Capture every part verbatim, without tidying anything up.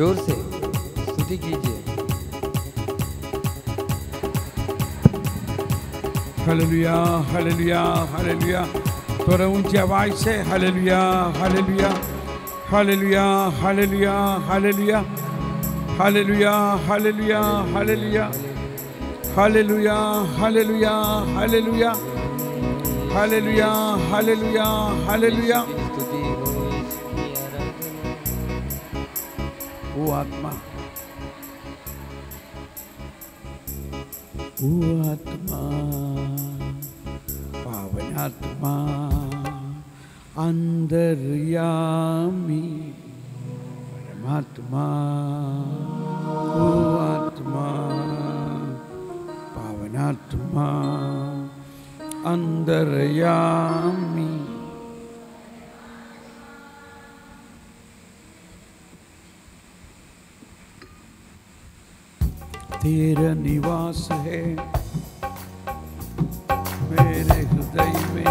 जोर से स्तुति कीजिए। Hallelujah hallelujah hallelujah. थोड़ा ऊंची आवाज से hallelujah hallelujah hallelujah hallelujah hallelujah hallelujah hallelujah hallelujah hallelujah hallelujah hallelujah hallelujah hallelujah hallelujah. वो आत्मा वो आत्मा पावन आत्मा अंतर्यामी परमात्मा वो आत्मा पावन आत्मा अंतर्यामी। तेरा निवास है मेरे हृदय में।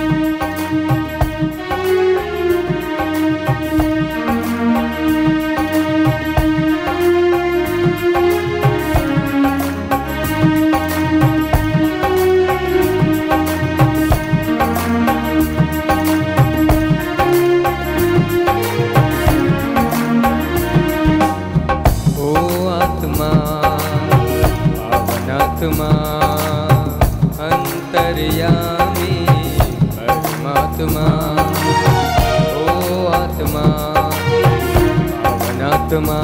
आत्मा अंतर्यामी परमात्मा ओ आत्मा पावन आत्मा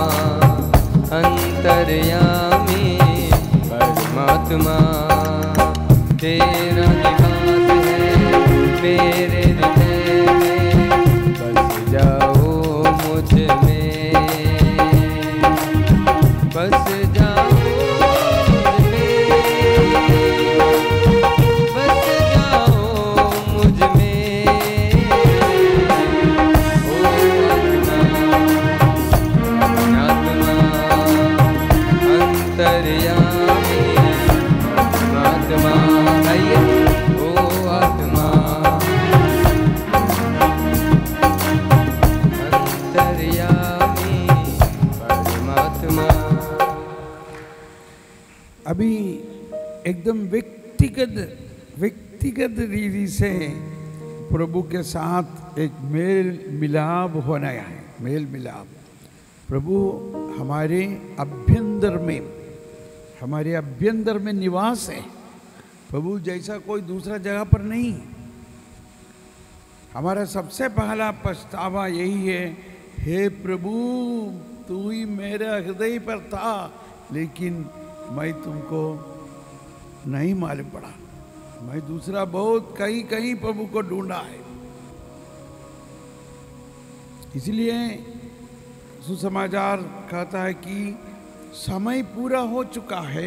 अंतर्यामी परमात्मा। तेरा निवास है मेरे हृदय में, बस जाओ मुझ में, बस जाओ अभी एकदम व्यक्तिगत व्यक्तिगत रीति से प्रभु के साथ एक मेल मिलाप होना है। मेल मिलाप प्रभु हमारे अभ्यंतर में हमारे अभ्यंतर में निवास है। प्रभु जैसा कोई दूसरा जगह पर नहीं। हमारा सबसे पहला पछतावा यही है, हे प्रभु तू ही मेरे हृदय पर था लेकिन मैं तुमको नहीं मालूम पड़ा। मैं दूसरा बहुत कहीं कहीं प्रभु को ढूंढा है। इसलिए सुसमाचार कहता है कि समय पूरा हो चुका है,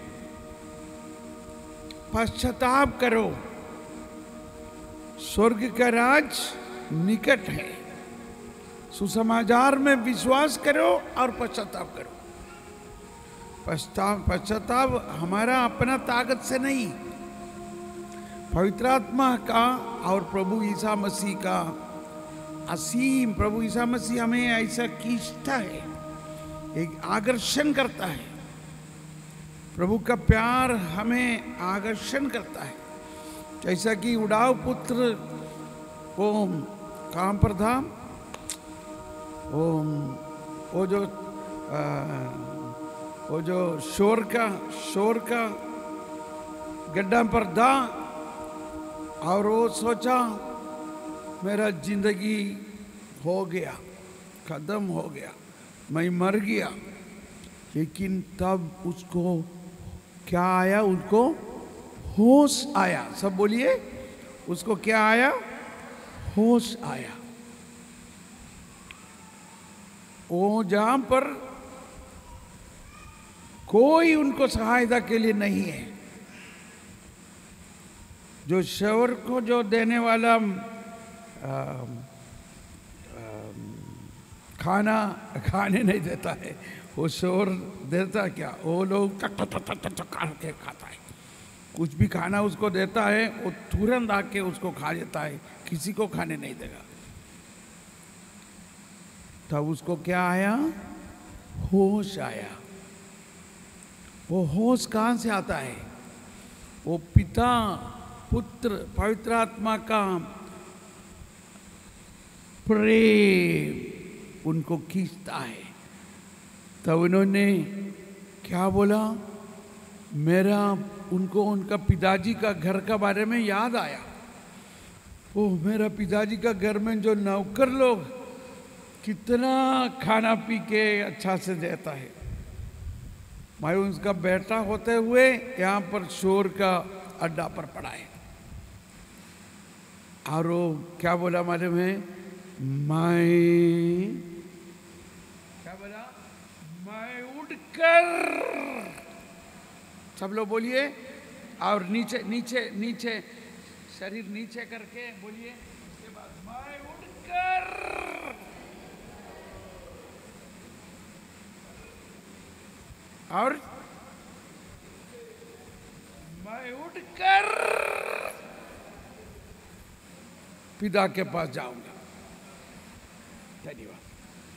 पश्चाताप करो, स्वर्ग का राज निकट है। सुसमाचार में विश्वास करो और पश्चाताप करो। पश्चाताप पश्चाताप हमारा अपना ताकत से नहीं, पवित्र आत्मा का और प्रभु ईसा मसीह का असीम। प्रभु ईसा मसीह हमें ऐसा खींचता है, एक आकर्षण करता है। प्रभु का प्यार हमें आकर्षण करता है। जैसा कि उड़ाव पुत्र वो कहाँ पर था, वो वो जो आ, वो जो शोर का शोर का गड्ढा पर था और वो सोचा मेरा जिंदगी हो गया, खत्म हो गया, मैं मर गया। लेकिन तब उसको क्या आया, उसको होश आया। सब बोलिए, उसको क्या आया, होश आया। वो जहां पर कोई उनको सहायता के लिए नहीं है, जो शवर को जो देने वाला आ, आ, खाना खाने नहीं देता है, वो शवर देता क्या, वो लोग टक टक टक टक टक करके खाता है। कुछ भी खाना उसको देता है वो तुरंत आके उसको खा लेता है, किसी को खाने नहीं देगा। तब उसको क्या आया? होश आया। वो होश कहां से आता है? वो पिता पुत्र पवित्र आत्मा का प्रेम उनको खींचता है। तब उन्होंने क्या बोला? मेरा उनको उनका पिताजी का घर का बारे में याद आया। ओह, मेरा पिताजी का घर में जो नौकर लोग कितना खाना पी के अच्छा से देता है, मैं उसका बेटा होते हुए यहाँ पर शोर का अड्डा पर पड़ा है। और वो क्या बोला मालूम है? मैं क्या बोला? मैं उठकर, सब लोग बोलिए, और नीचे नीचे नीचे शरीर नीचे करके बोलिए। उसके बाद मैं उठकर, और मैं उठकर पिता के पास जाऊंगा। धन्यवाद।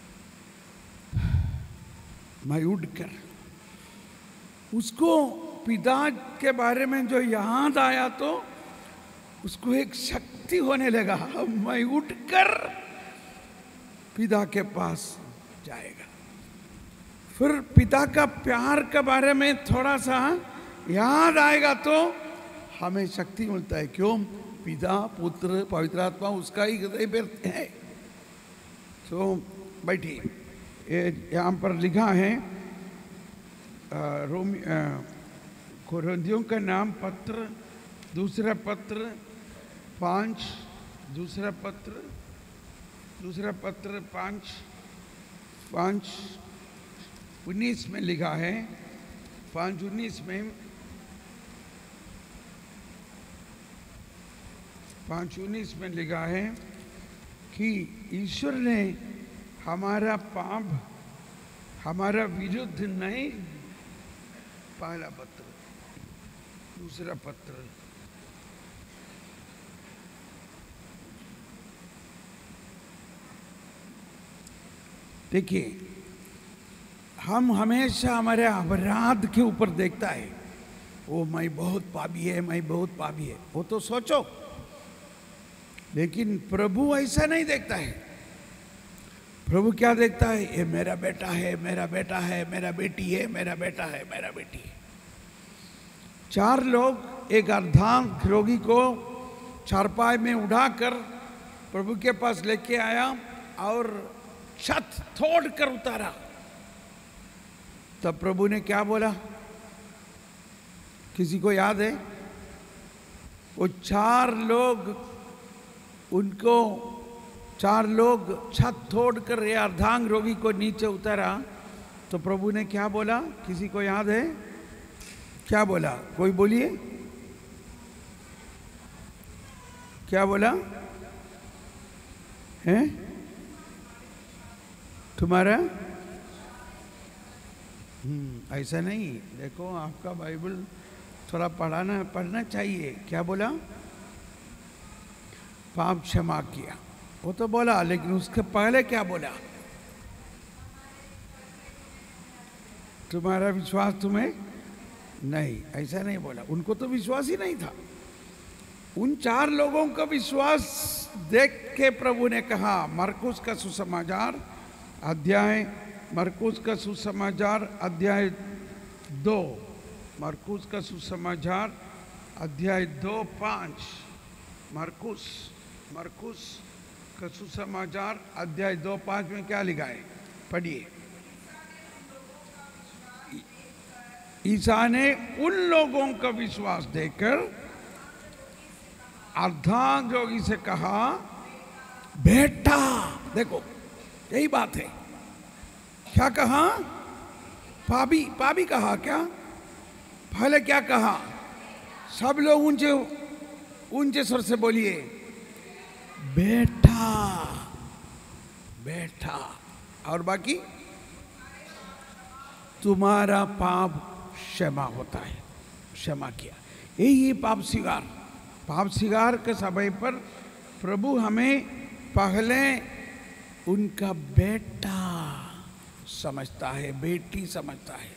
मैं उठकर, उसको पिता के बारे में जो याद आया तो उसको एक शक्ति होने लगा। मैं उठकर पिता के पास जाएगा। फिर पिता का प्यार के बारे में थोड़ा सा याद आएगा तो हमें शक्ति मिलता है। क्यों? पिता पुत्र पवित्र आत्मा उसका ही हृदय में है। तो बैठिए। यहाँ पर लिखा है रोमी कोरिन्थियों का नाम पत्र, दूसरा पत्र पाँच, दूसरा पत्र दूसरा पत्र पाँच पाँच उन्नीस में लिखा है। पाँच उन्नीस में पाँच उन्नीस में लिखा है कि ईश्वर ने हमारा पाप हमारा विरुद्ध नहीं, पहला पत्र दूसरा पत्र देखिए, हम हमेशा हमारे अपराध के ऊपर देखता है। वो मैं बहुत पापी है, मैं बहुत पापी है, वो तो सोचो। लेकिन प्रभु ऐसा नहीं देखता है। प्रभु क्या देखता है? ये मेरा बेटा है, मेरा बेटा है, मेरा बेटी है, मेरा बेटा है, मेरा बेटी है। चार लोग एक अर्धांग रोगी को चारपाई में उठाकर प्रभु के पास लेके आया और छत तोड़ कर उतारा। तब प्रभु ने क्या बोला? किसी को याद है? वो चार लोग उनको चार लोग छत तोड़कर ये अर्धांग रोगी को नीचे उतारा तो प्रभु ने क्या बोला? किसी को याद है? क्या बोला? कोई बोलिए, क्या बोला है? तुम्हारा हम्म ऐसा नहीं। देखो, आपका बाइबल थोड़ा पढ़ाना पढ़ना चाहिए। क्या बोला? पाप क्षमा किया, वो तो बोला, लेकिन उसके पहले क्या बोला? तुम्हारा विश्वास तुम्हें नहीं, ऐसा नहीं बोला। उनको तो विश्वास ही नहीं था। उन चार लोगों का विश्वास देख के प्रभु ने कहा, मरकुस का सुसमाचार अध्याय मरकुस का सुसमाचार अध्याय दो मरकुस का सुसमाचार अध्याय दो पाँच मरकुस मरकुस का सुसमाचार अध्याय दो पाँच में क्या लिखा है? पढ़िए। ईसा ने उन लोगों का विश्वास देखकर अर्धांग रोगी से कहा, बेटा। देखो, यही बात है। क्या कहा? पापी पापी कहा क्या? पहले क्या कहा? सब लोग ऊंचे ऊंचे स्वर से बोलिए, बेटा बेटा। और बाकी, तुम्हारा पाप क्षमा होता है, क्षमा किया। यही पाप स्वीकार पाप स्वीकार के समय पर प्रभु हमें पहले उनका बेटा समझता है, बेटी समझता है।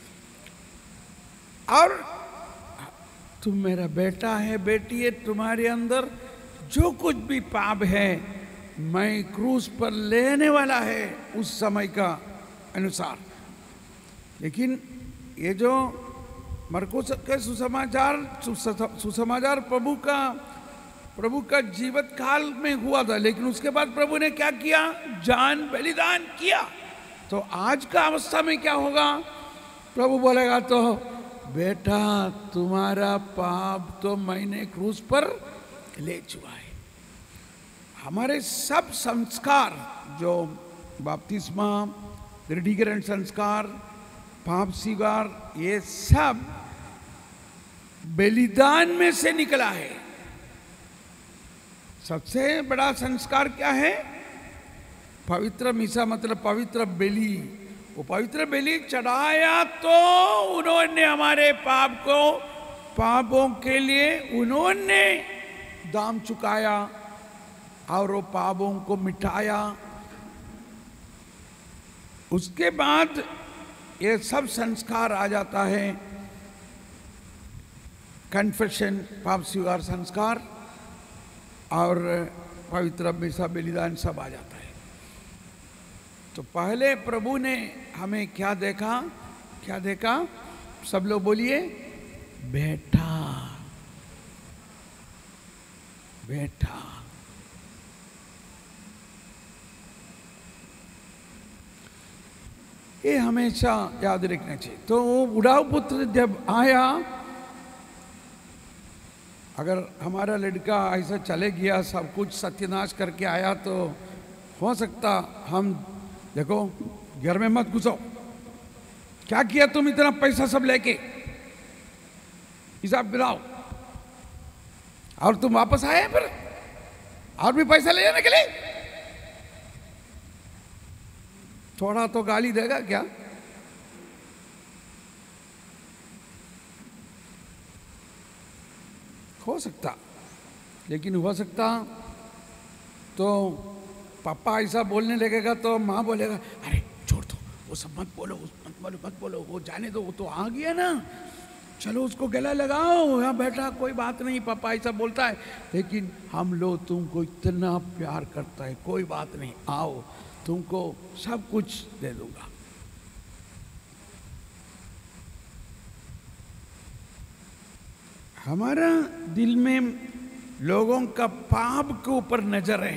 और तुम मेरा बेटा है, बेटी है, तुम्हारे अंदर जो कुछ भी पाप है मैं क्रूस पर लेने वाला है उस समय का अनुसार। लेकिन ये जो मरकुस के सुसमाचार सुसमाचार प्रभु का प्रभु का जीवित काल में हुआ था, लेकिन उसके बाद प्रभु ने क्या किया? जान बलिदान किया। तो आज का अवस्था में क्या होगा? प्रभु बोलेगा तो बेटा तुम्हारा पाप तो मैंने क्रूस पर ले चुका है। हमारे सब संस्कार जो बपतिस्मा, दृढ़ीकरण संस्कार, पाप स्वीकार, ये सब बलिदान में से निकला है। सबसे बड़ा संस्कार क्या है? पवित्र मिसा, मतलब पवित्र बलि। वो पवित्र बलि चढ़ाया तो उन्होंने हमारे पाप को, पापों के लिए उन्होंने दाम चुकाया और वो पापों को मिटाया। उसके बाद ये सब संस्कार आ जाता है, कन्फेशन, पाप स्वीकार संस्कार, और पवित्र मिसा, बलिदान सब आ जाता है। तो पहले प्रभु ने हमें क्या देखा? क्या देखा? सब लोग बोलिए, बेटा, बेटा। ये हमेशा याद रखना चाहिए। तो वो बुढ़ाऊ पुत्र जब आया, अगर हमारा लड़का ऐसा चले गया, सब कुछ सत्यानाश करके आया, तो हो सकता हम, देखो घर में मत घुसो, क्या किया तुम इतना पैसा सब लेके, हिसाब दिलाओ, और तुम वापस आए फिर और भी पैसा ले जाने के लिए, थोड़ा तो गाली देगा क्या? हो सकता, लेकिन हो सकता तो पापा ऐसा बोलने लगेगा तो माँ बोलेगा, अरे छोड़ दो, वो सब मत बोलो, मत बोलो, मत बोलो, वो जाने दो, वो तो आ गया ना, चलो उसको गला लगाओ, यहाँ बैठा, कोई बात नहीं, पापा ऐसा बोलता है, लेकिन हम लोग तुमको इतना प्यार करता है, कोई बात नहीं, आओ, तुमको सब कुछ दे दूंगा। हमारा दिल में लोगों का पाप के ऊपर नजर है।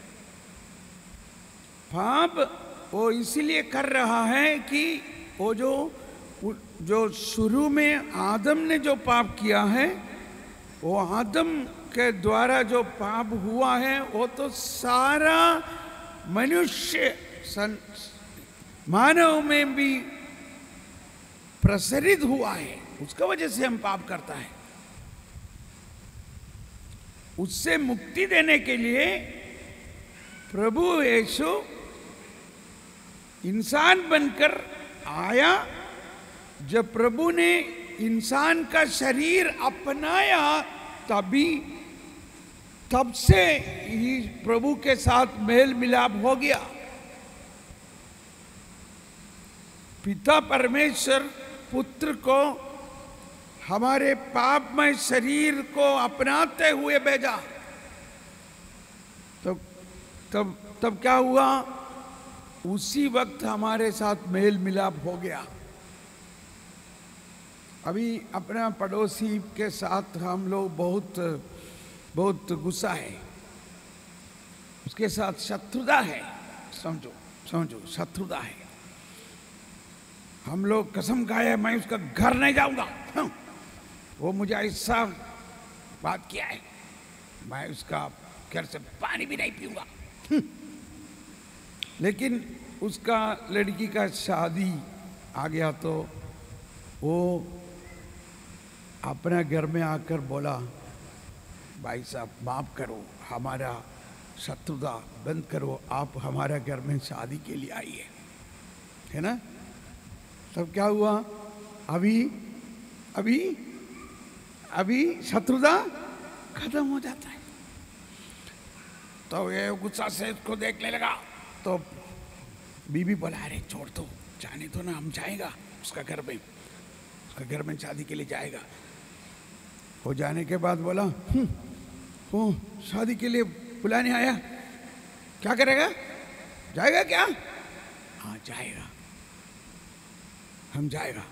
पाप वो इसीलिए कर रहा है कि वो जो जो शुरू में आदम ने जो पाप किया है, वो आदम के द्वारा जो पाप हुआ है, वो तो सारा मनुष्य मानव में भी प्रसारित हुआ है। उसका वजह से हम पाप करता है। उससे मुक्ति देने के लिए प्रभु यीशु इंसान बनकर आया। जब प्रभु ने इंसान का शरीर अपनाया, तभी तब से ही प्रभु के साथ मेल मिलाप हो गया। पिता परमेश्वर पुत्र को हमारे पापमय शरीर को अपनाते हुए भेजा। तब तब तब क्या हुआ? उसी वक्त हमारे साथ मेल मिलाप हो गया। अभी अपना पड़ोसी के साथ हम लोग बहुत बहुत गुस्सा है, उसके साथ शत्रुता है, समझो समझो शत्रुता है। हम लोग कसम खाए, मैं उसका घर नहीं जाऊंगा, वो मुझे ऐसा बात किया है, मैं उसका घर से पानी भी नहीं पीऊंगा। लेकिन उसका लड़की का शादी आ गया तो वो अपना घर में आकर बोला, भाई साहब माफ करो, हमारा शत्रुता बंद करो, आप हमारा घर में शादी के लिए आइए, है ना। तब क्या हुआ? अभी अभी अभी शत्रुता खत्म हो जाता है। तो ये गुस्सा से उसको देखने लगा, तो बीबी बोला, अरे छोड़ दो, जाने तो ना, हम जाएगा उसका घर में, उसका घर में शादी के लिए जाएगा। वो जाने के बाद बोला, "हम्म, वो शादी के लिए बुलाने आया, क्या करेगा, जाएगा क्या? हाँ जाएगा, हम जाएगा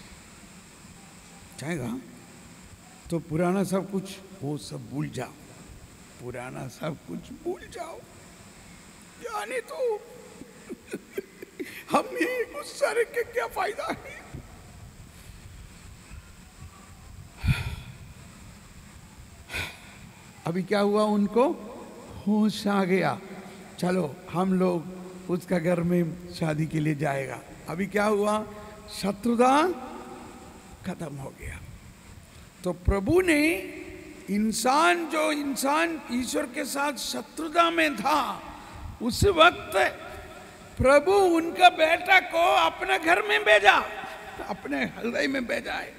जाएगा तो पुराना सब कुछ वो सब भूल जाओ, पुराना सब कुछ भूल जाओ, जाने तो हम ये गुस्सा रख के क्या फायदा है। अभी क्या हुआ, उनको होश आ गया, चलो हम लोग उसका घर में शादी के लिए जाएगा। अभी क्या हुआ, शत्रुता खत्म हो गया। तो प्रभु ने इंसान, जो इंसान ईश्वर के साथ शत्रुता में था, उस वक्त प्रभु उनका बेटा को अपने घर में भेजा, अपने हृदय में भेजा है,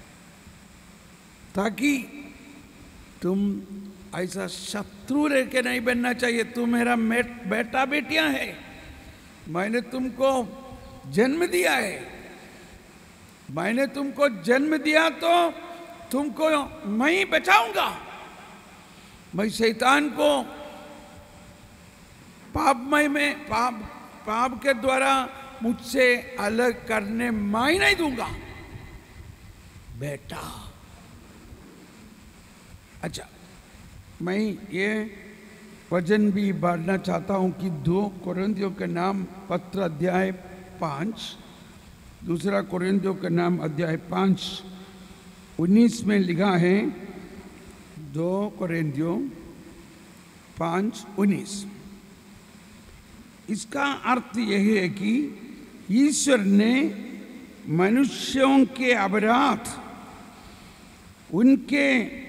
ताकि तुम ऐसा शत्रु रह के नहीं बनना चाहिए। तुम मेरा बेटा बेटियां है, मैंने तुमको जन्म दिया है, मैंने तुमको जन्म दिया तो तुमको मैं ही बचाऊंगा। मैं शैतान को पापमय में पाप पाप के द्वारा मुझसे अलग करने मैं नहीं दूंगा, बेटा। अच्छा, मैं ये वचन भी बांटना चाहता हूं कि दो कोरिन्थियों के नाम पत्र अध्याय पाँच, दूसरा कोरिन्थियों के नाम अध्याय पाँच उन्नीस में लिखा है, दो कोरिन्थियों पाँच उन्नीस। इसका अर्थ यह है कि ईश्वर ने मनुष्यों के अपराध उनके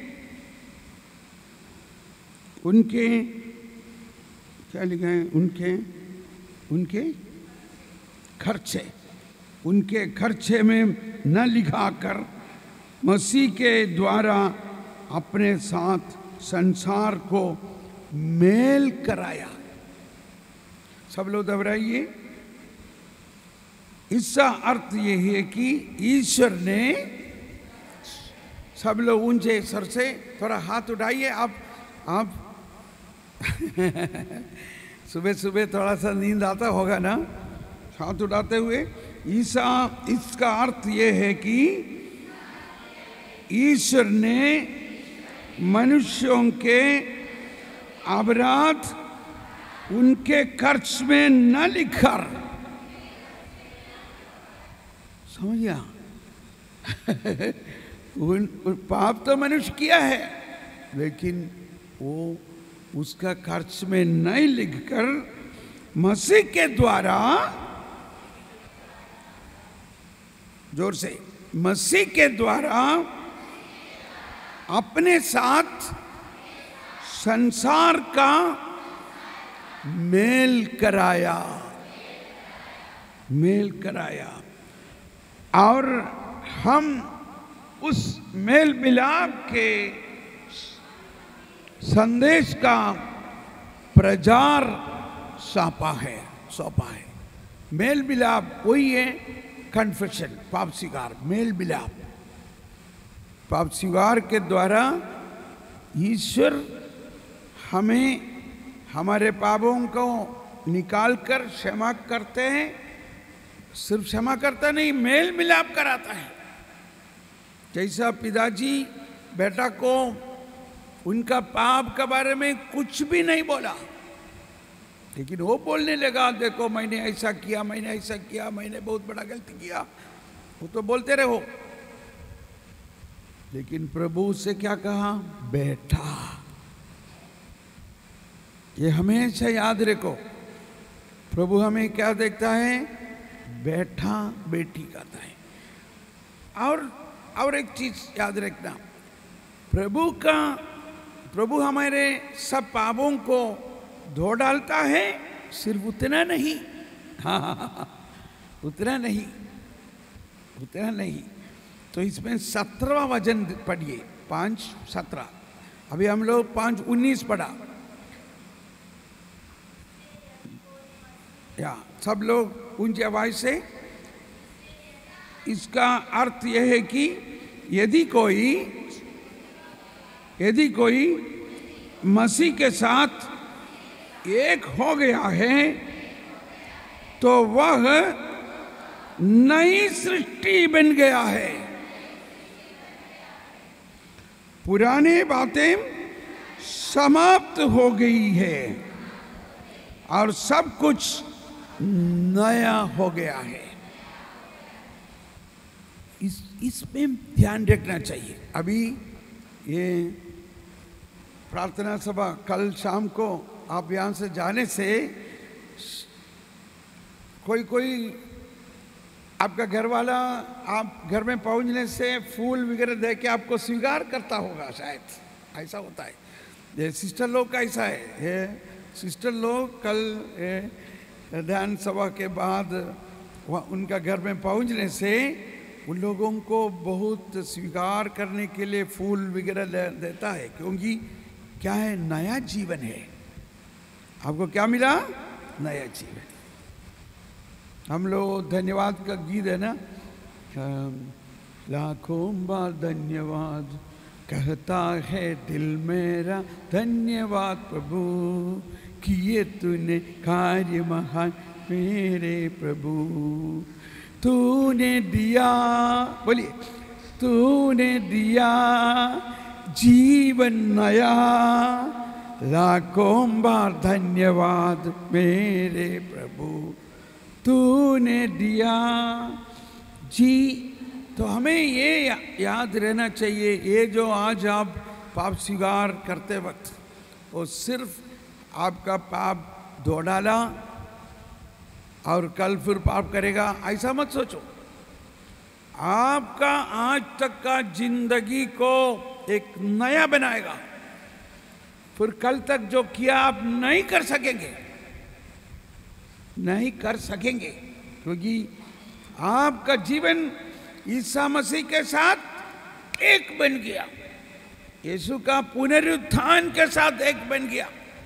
उनके क्या लिखा है, उनके उनके खर्चे उनके खर्चे में न लिखाकर मसीह के द्वारा अपने साथ संसार को मेल कराया। सब लोग दोहराइए। इसका अर्थ यह है कि ईश्वर ने, सब लोग ऊंचे सर से थोड़ा हाथ उठाइए। आप आप सुबह सुबह थोड़ा सा नींद आता होगा ना, हाथ उठाते हुए। ईसा इसका अर्थ यह है कि ईश्वर ने मनुष्यों के अपराध उनके खर्च में न लिखकर, समझ गया? उन, उन पाप तो मनुष्य किया है, लेकिन वो उसका खर्च में नहीं लिखकर मसीह के द्वारा, जोर से, मसीह के द्वारा अपने साथ संसार का मेल कराया, मेल कराया। और हम उस मेल मिलाप के संदेश का प्रचार सौंपा है सौंपा है मेल मिलाप वही है, कन्फेशन, पाप स्वीकार, मेल मिलाप। पाप स्वीकार के द्वारा ईश्वर हमें हमारे पापों को निकाल कर क्षमा करते हैं। सिर्फ क्षमा करता नहीं, मेल मिलाप कराता है। जैसा पिताजी बेटा को उनका पाप के बारे में कुछ भी नहीं बोला, लेकिन वो बोलने लगा, देखो मैंने ऐसा किया, मैंने ऐसा किया, मैंने बहुत बड़ा गलती किया, वो तो बोलते रहो। लेकिन प्रभु से क्या कहा, बेटा। ये हमेशा याद रखो, प्रभु हमें क्या देखता है, बेटा बेटी कहता है। और और एक चीज याद रखना, प्रभु का प्रभु हमारे सब पापों को धो डालता है, सिर्फ उतना नहीं, हाँ उतना नहीं, उतना नहीं। तो इसमें सत्रहवां वचन पढ़िए, पांच सत्रह। अभी हम लोग पांच उन्नीस पढ़ा। या सब लोग ऊंची आवाज से। इसका अर्थ यह है कि यदि कोई यदि कोई मसीह के साथ एक हो गया है तो वह नई सृष्टि बन गया है। पुरानी बातें समाप्त हो गई है और सब कुछ नया हो गया है। इस इसमें ध्यान रखना चाहिए। अभी ये प्रार्थना सभा कल शाम को आप यहाँ से जाने से कोई कोई आपका घर वाला आप घर में पहुंचने से फूल वगैरह दे के आपको स्वीकार करता होगा, शायद ऐसा होता है। ये सिस्टर लोग का ऐसा है। ये सिस्टर लोग कल ध्यान सभा के बाद वह उनका घर में पहुंचने से उन लोगों को बहुत स्वीकार करने के लिए फूल वगैरह देता है, क्योंकि क्या है, नया जीवन है। आपको क्या मिला? नया जीवन। हम लोग धन्यवाद का गीत है ना, लाखों बार धन्यवाद कहता है दिल मेरा, धन्यवाद प्रभु किए तूने कार्य महान मेरे प्रभु। तूने दिया, बोलिए, तूने दिया जीवन नया, लाखों बार धन्यवाद मेरे प्रभु। तूने दिया जी। तो हमें ये या, याद रहना चाहिए, ये जो आज आप पाप स्वीकार करते वक्त वो सिर्फ आपका पाप धो डाला और कल फिर पाप करेगा, ऐसा मत सोचो। आपका आज तक का जिंदगी को एक नया बनाएगा। फिर कल तक जो किया आप नहीं कर सकेंगे, नहीं कर सकेंगे, क्योंकि आपका जीवन ईसा मसीह के साथ एक बन गया, यीशु का पुनरुत्थान के साथ एक बन गया।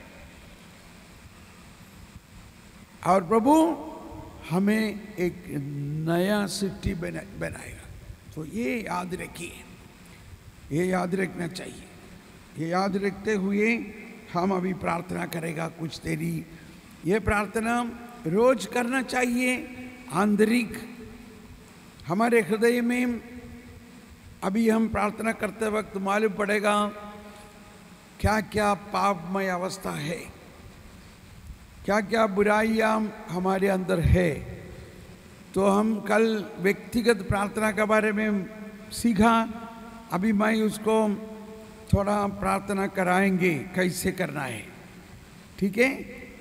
और प्रभु हमें एक नया सृष्टि बना बनाएगा। तो ये याद रखिए, ये याद रखना चाहिए। ये याद रखते हुए हम अभी प्रार्थना करेगा कुछ देरी। ये प्रार्थना रोज करना चाहिए। आंतरिक हमारे हृदय में अभी हम प्रार्थना करते वक्त मालूम पड़ेगा क्या क्या पापमय अवस्था है, क्या क्या बुराइयां हमारे अंदर है। तो हम कल व्यक्तिगत प्रार्थना के बारे में सीखा, अभी मैं उसको थोड़ा प्रार्थना कराएंगे कैसे करना है। ठीक है,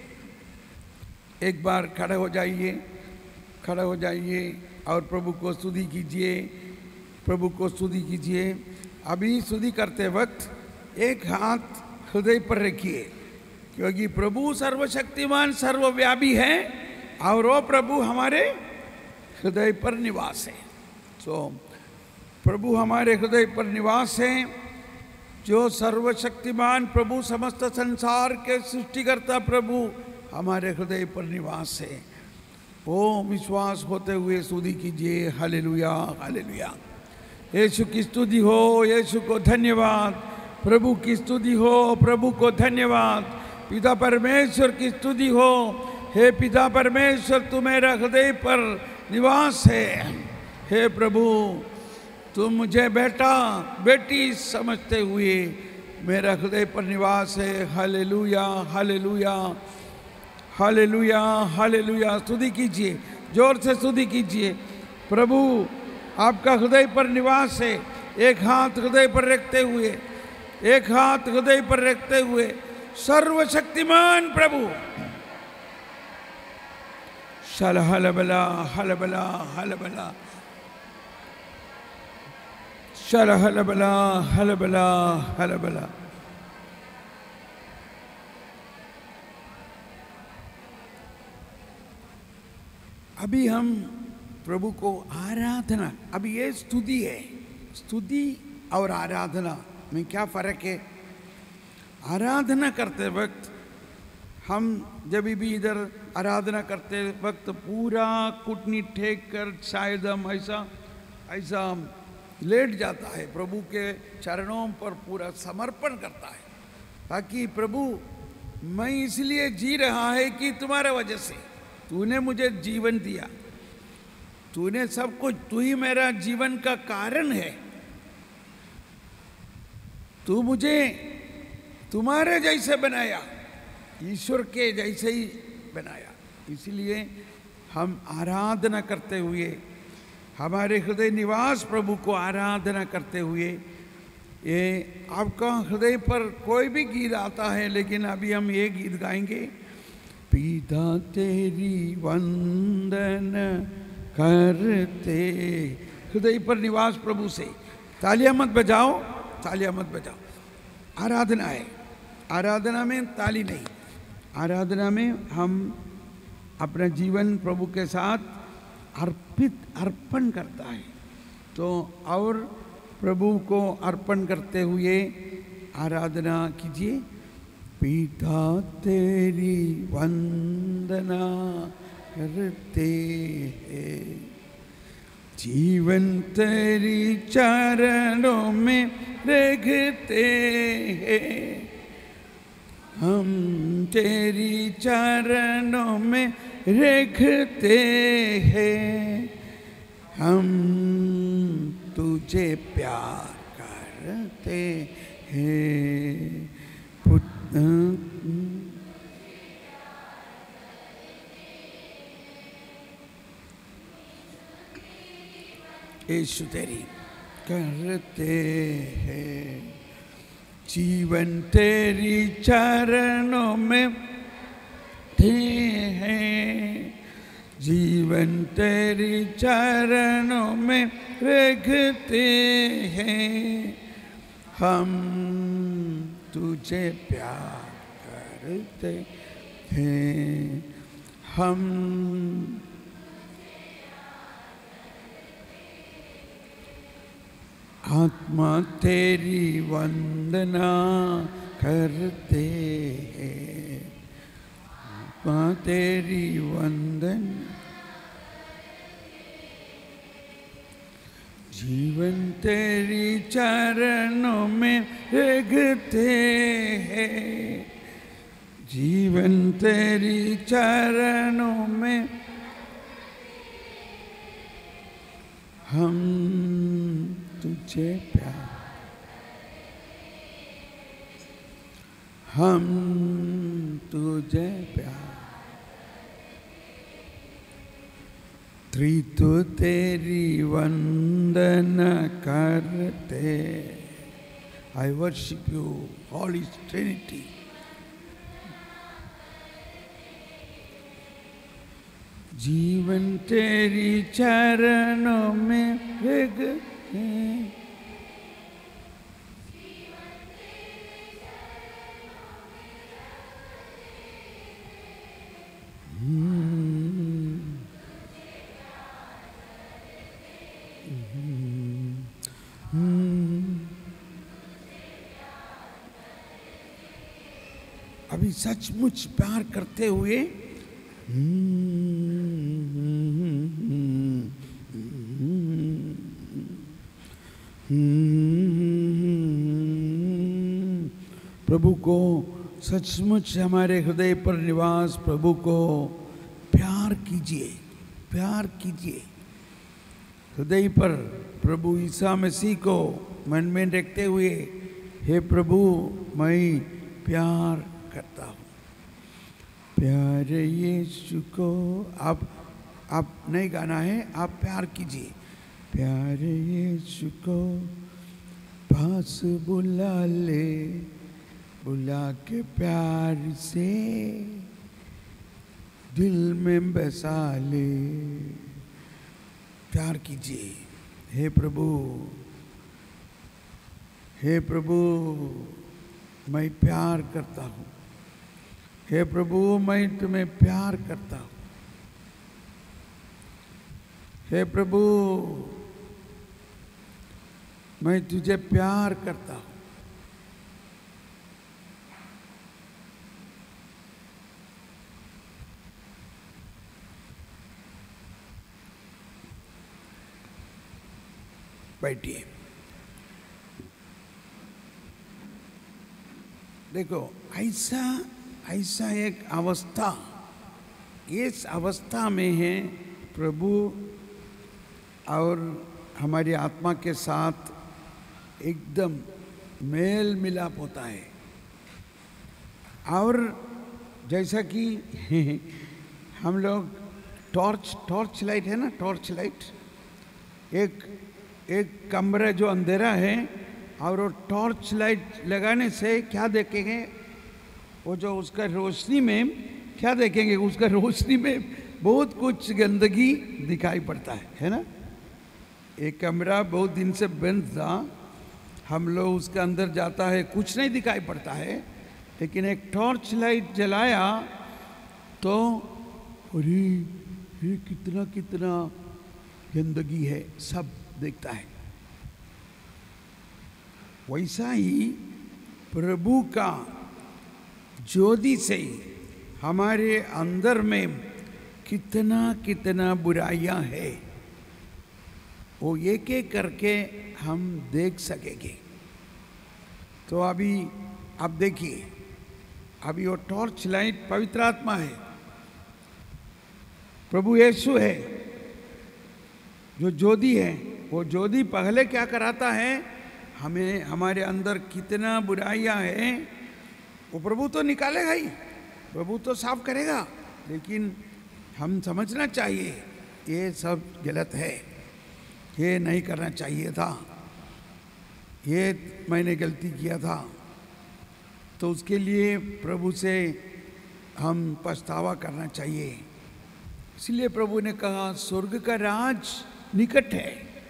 एक बार खड़े हो जाइए, खड़े हो जाइए और प्रभु को स्तुति कीजिए, प्रभु को स्तुति कीजिए। अभी स्तुति करते वक्त एक हाथ हृदय पर रखिए, क्योंकि प्रभु सर्वशक्तिमान सर्वव्यापी है और वो प्रभु हमारे हृदय पर निवास है। तो प्रभु हमारे हृदय पर निवास है। जो सर्वशक्तिमान प्रभु, समस्त संसार के सृष्टिकर्ता प्रभु हमारे हृदय पर निवास है। ओ विश्वास होते हुए स्तुति कीजिए। Hallelujah, hallelujah. यीशु की स्तुति हो, यीशु को धन्यवाद। प्रभु की स्तुति हो, प्रभु को धन्यवाद। पिता परमेश्वर की स्तुति हो। हे पिता परमेश्वर, तू मेरा हृदय पर निवास है। हे प्रभु, तू मुझे बेटा बेटी समझते हुए मेरा हृदय पर निवास है। Hallelujah, hallelujah, hallelujah, hallelujah. स्तुति कीजिए, जोर से स्तुति कीजिए। प्रभु आपका हृदय पर निवास है। एक हाथ हृदय पर रखते हुए, एक हाथ हृदय पर रखते हुए, सर्वशक्तिमान प्रभु। शल हलबला हलबला हलबला, शल हलबला हलबला हलबला। अभी हम प्रभु को आराधना, अभी ये स्तुति है। स्तुति और आराधना में क्या फर्क है? आराधना करते वक्त हम जब भी इधर आराधना करते वक्त पूरा कुटनी टेक कर शायद हम ऐसा ऐसा लेट जाता है, प्रभु के चरणों पर पूरा समर्पण करता है, ताकि प्रभु मैं इसलिए जी रहा है कि तुम्हारे वजह से, तूने मुझे जीवन दिया, तूने सब कुछ, तू ही मेरा जीवन का कारण है, तू मुझे तुम्हारे जैसे बनाया, ईश्वर के जैसे ही बनाया। इसलिए हम आराधना करते हुए, हमारे हृदय निवास प्रभु को आराधना करते हुए, ये आपका हृदय पर कोई भी गीत आता है, लेकिन अभी हम ये गीत गाएंगे, पिता तेरी वंदन करते, हृदय पर निवास प्रभु से। तालियां मत बजाओ, तालियां मत बजाओ, आराधना है, आराधना में ताली नहीं, आराधना में हम अपना जीवन प्रभु के साथ अर्पित अर्पण करता है। तो और प्रभु को अर्पण करते हुए आराधना कीजिए। पिता तेरी वंदना करते हैं, जीवन तेरी चरणों में रखते हैं, हम तेरी चरणों में रखते हैं, हम तुझे प्यार करते हैं। पुत्र यीशु तेरी करते हैं, जीवन तेरी चरणों में थे हैं, जीवन तेरी चरणों में रखते हैं, हम तुझे प्यार करते हैं, हम आत्मा तेरी वंदना करते हैं, आत्मा तेरी वंदन, जीवन तेरी चरणों में रखते हैं, जीवन तेरी चरणों में हम तुझे प्यार, हम तुझे प्यार, त्रित्व तेरी वंदना करते। I worship you, Holy Trinity. जीवन तेरी चरणों में रखते, अभी सचमुच प्यार करते हुए प्रभु को सचमुच हमारे हृदय पर निवास प्रभु को प्यार कीजिए, प्यार कीजिए। हृदय पर प्रभु ईसा मसीह को मन में रखते हुए, हे प्रभु मैं प्यार करता हूँ, प्यार यीशु को। आप आप नहीं गाना है, आप प्यार कीजिए। प्यार यीशु को पास बुला ले, बुला के प्यार से दिल में बसा ले। प्यार कीजिए। हे प्रभु, हे प्रभु मैं प्यार करता हूँ, हे प्रभु मैं तुम्हें प्यार करता हूँ, हे प्रभु मैं तुझे प्यार करता हूँ। बैठिए। देखो, ऐसा ऐसा एक अवस्था, इस अवस्था में है प्रभु और हमारी आत्मा के साथ एकदम मेल मिलाप होता है। और जैसा कि हम लोग टॉर्च टॉर्च लाइट है ना, टॉर्च लाइट, एक एक कमरा जो अंधेरा है और वो टॉर्च लाइट लगाने से क्या देखेंगे, वो जो उसका रोशनी में क्या देखेंगे, उसका रोशनी में बहुत कुछ गंदगी दिखाई पड़ता है, है ना। एक कमरा बहुत दिन से बंद था, हम लोग उसके अंदर जाता है, कुछ नहीं दिखाई पड़ता है, लेकिन एक टॉर्च लाइट जलाया तो अरे ये कितना कितना गंदगी है, सब देखता है। वैसा ही प्रभु का ज्योति से हमारे अंदर में कितना कितना बुराइयां है, वो एक एक करके हम देख सकेंगे। तो अभी आप देखिए, अभी वो टॉर्च लाइट पवित्र आत्मा है, प्रभु यीशु है जो ज्योति है। वो ज्योति पहले क्या कराता है, हमें हमारे अंदर कितना बुराइयां हैं वो प्रभु तो निकालेगा ही, प्रभु तो साफ करेगा, लेकिन हम समझना चाहिए ये सब गलत है, ये नहीं करना चाहिए था, ये मैंने गलती किया था। तो उसके लिए प्रभु से हम पछतावा करना चाहिए। इसलिए प्रभु ने कहा स्वर्ग का राज निकट है,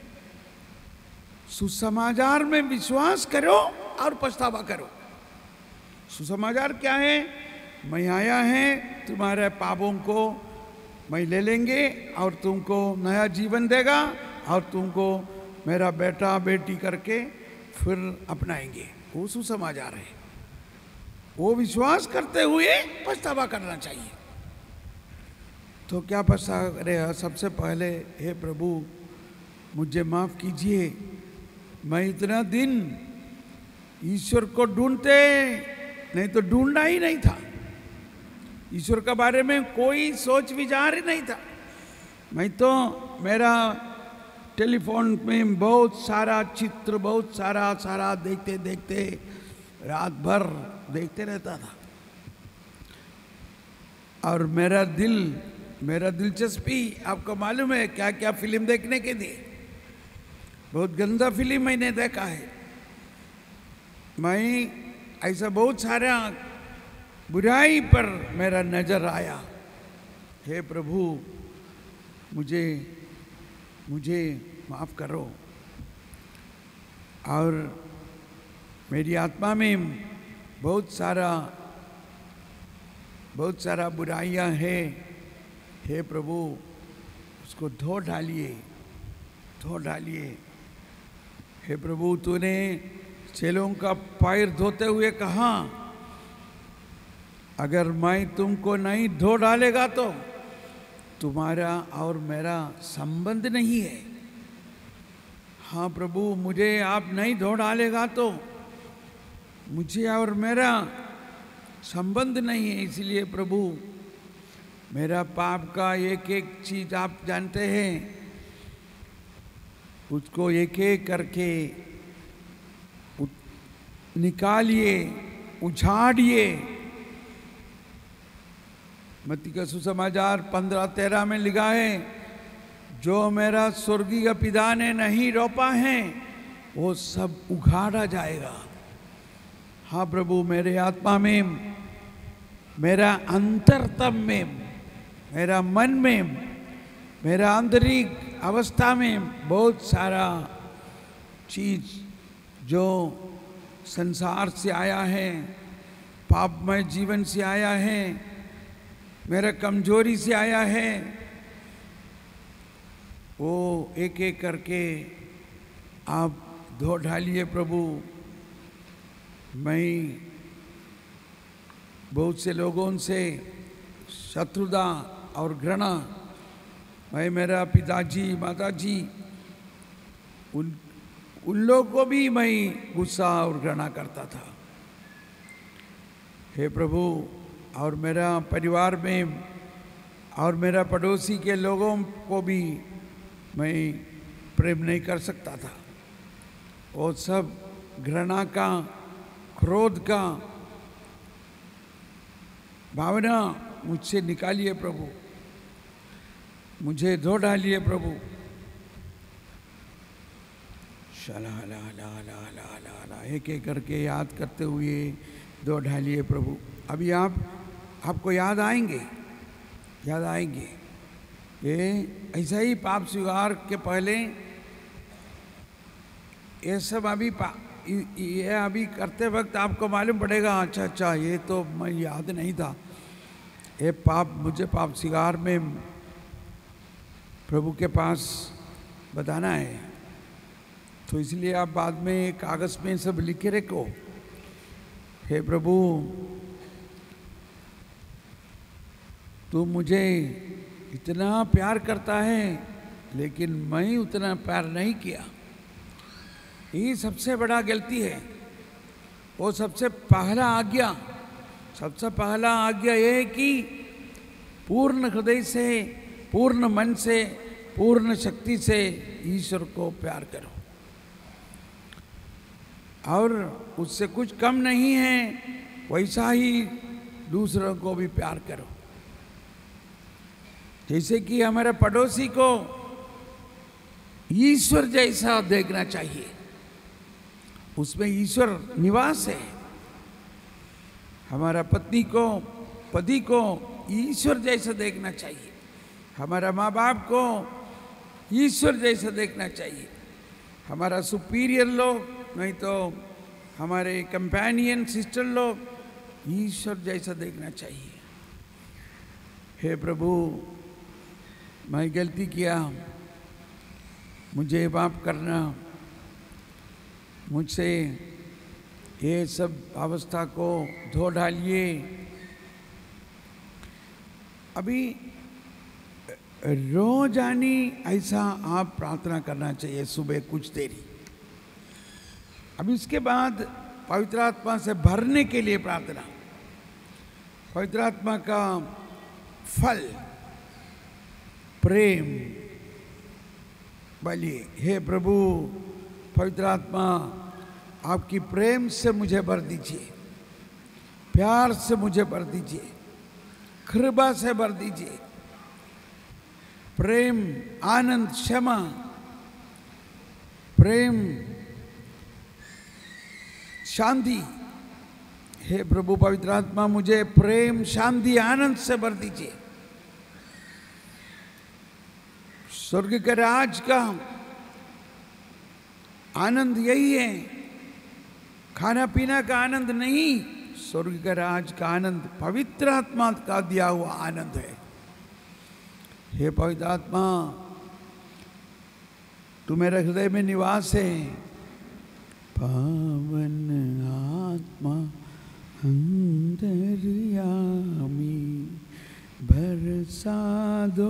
सुसमाचार में विश्वास करो और पछतावा करो। सुसमाचार क्या है, मैं आया है, तुम्हारे पापों को मैं ले लेंगे और तुमको नया जीवन देगा और तुमको मेरा बेटा बेटी करके फिर अपनाएंगे, वो सुसमाचार है। वो विश्वास करते हुए पछतावा करना चाहिए। तो क्या पछतावा करे, सबसे पहले हे प्रभु मुझे माफ कीजिए, मैं इतना दिन ईश्वर को ढूंढते नहीं तो ढूंढना ही नहीं था, ईश्वर के बारे में कोई सोच विचार ही नहीं था। मैं तो मेरा टेलीफोन में बहुत सारा चित्र, बहुत सारा सारा देखते देखते रात भर देखते रहता था, और मेरा दिल मेरा दिलचस्पी आपको मालूम है क्या क्या फिल्म देखने के लिए, बहुत गंदा फिल्म मैंने देखा है। मैं ऐसा बहुत सारा बुराई पर मेरा नजर आया। हे प्रभु मुझे मुझे माफ करो, और मेरी आत्मा में बहुत सारा बहुत सारा बुराइयां हैं। हे प्रभु उसको धो डालिए, धो डालिए। हे प्रभु तूने चेलों का पैर धोते हुए कहा, अगर मैं तुमको नहीं धो डालेगा तो तुम्हारा और मेरा संबंध नहीं है। हाँ प्रभु, मुझे आप नहीं धो डालेगा तो मुझे और मेरा संबंध नहीं है। इसलिए प्रभु मेरा पाप का एक एक चीज आप जानते हैं, उसको एक एक करके निकालिए, उछाड़िए। मत्ती का सुसमाचार पंद्रह तेरह में लिखा है, जो मेरा स्वर्गीय पिता ने नहीं रोपा है वो सब उखाड़ा जाएगा। हाँ प्रभु, मेरे आत्मा में, मेरा अंतरतम में, मेरा मन में, मेरा आंतरिक अवस्था में बहुत सारा चीज जो संसार से आया है, पापमय जीवन से आया है, मेरा कमजोरी से आया है, वो एक एक करके आप धो डालिए प्रभु। मैं बहुत से लोगों से शत्रुता और घृणा, मैं मेरा पिताजी माताजी उन उन लोगों को भी मैं गुस्सा और घृणा करता था। हे प्रभु, और मेरा परिवार में और मेरा पड़ोसी के लोगों को भी मैं प्रेम नहीं कर सकता था। वो सब घृणा का, क्रोध का भावना मुझसे निकालिए प्रभु, मुझे धो डालिए प्रभु। शला ला ला ला ला ला ला एक एक करके याद करते हुए धो डालिए प्रभु। अभी आप आपको याद आएंगे, याद आएंगे। ये ऐसा ही पाप स्वीकार के पहले ये सब अभी ये अभी करते वक्त आपको मालूम पड़ेगा, अच्छा अच्छा ये तो मैं याद नहीं था, ये पाप मुझे पाप स्वीकार में प्रभु के पास बताना है। तो इसलिए आप बाद में कागज में सब लिखे रखो। हे प्रभु, तू मुझे इतना प्यार करता है लेकिन मैं उतना प्यार नहीं किया। ये सबसे बड़ा गलती है। वो सबसे पहला आज्ञा सबसे पहला आज्ञा ये है कि पूर्ण हृदय से, पूर्ण मन से, पूर्ण शक्ति से ईश्वर को प्यार करो, और उससे कुछ कम नहीं है, वैसा ही दूसरों को भी प्यार करो। जैसे कि हमारे पड़ोसी को ईश्वर जैसा देखना चाहिए, उसमें ईश्वर निवास है। हमारा पत्नी को, पति को ईश्वर जैसा देखना चाहिए, हमारा माँ बाप को ईश्वर जैसा देखना चाहिए, हमारा सुपीरियर लोग, नहीं तो हमारे कंपेनियन सिस्टर लोग ईश्वर जैसा देखना चाहिए। हे प्रभु, मैं गलती किया, मुझे माफ करना, मुझसे ये सब अवस्था को धो डालिए। अभी रोजानी ऐसा आप प्रार्थना करना चाहिए, सुबह कुछ देरी। अब इसके बाद पवित्र आत्मा से भरने के लिए प्रार्थना, पवित्र आत्मा का फल प्रेम बलिए। हे प्रभु, पवित्र आत्मा आपकी प्रेम से मुझे भर दीजिए, प्यार से मुझे भर दीजिए, कृपा से भर दीजिए। प्रेम, आनंद, क्षमा, प्रेम, शांति। हे प्रभु पवित्र आत्मा, मुझे प्रेम, शांति, आनंद से भर दीजिए। स्वर्ग के राज का आनंद यही है, खाना पीना का आनंद नहीं, स्वर्ग के राज का आनंद पवित्र आत्मा का दिया हुआ आनंद है। हे पवित्र आत्मा, तू मेरे हृदय में निवास है। पावन आत्मा अंतर्यामी, बरसा दो